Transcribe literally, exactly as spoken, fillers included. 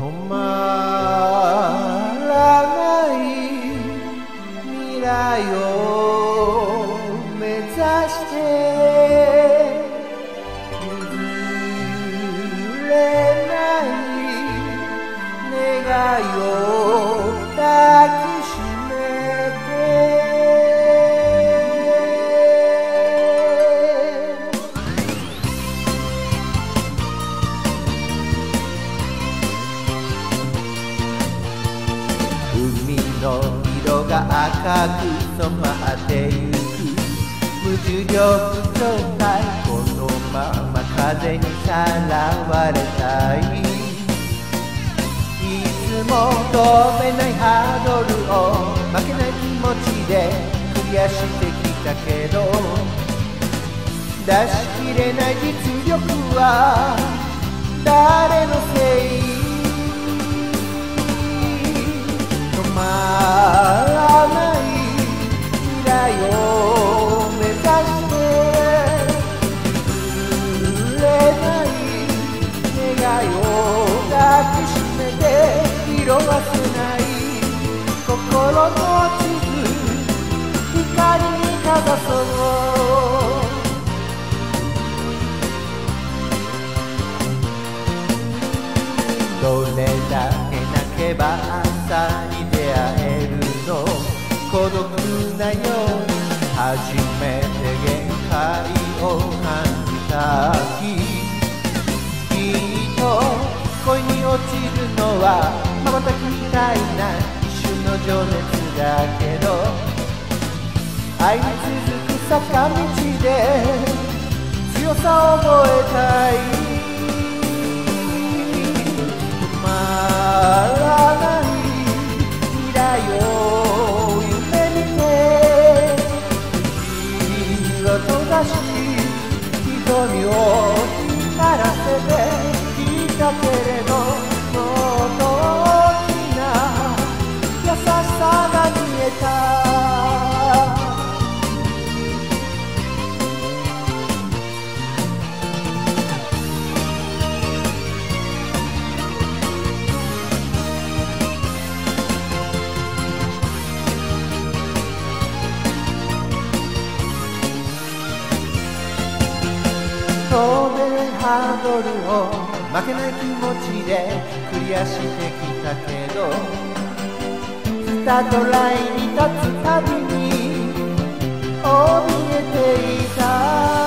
止まらない未来を目指して譲れない願いを抱きしめて海の色が赤く染まってゆく無重力状態このまま風にさらわれたいいつも飛べないハードルを負けない気持ちでクリアしてきたけど出しきれない実力は誰のせい止まらない未来を目指して譲れない願いを抱きしめて色あせない心の地図光にかざそうどれだけ泣けば朝に出会えるの孤独なように初めて限界を感じた日きっと恋に落ちるのは瞬きみたいな一瞬の情熱だけど愛に続く坂道で強さを覚えたい止まらない未来を夢見て口を閉ざし瞳を光らせていたけれどもっと大きな優しさが見えた飛べないハードルを負けない気持ちでクリアしてきたけどスタートラインに立つたびに怯えていた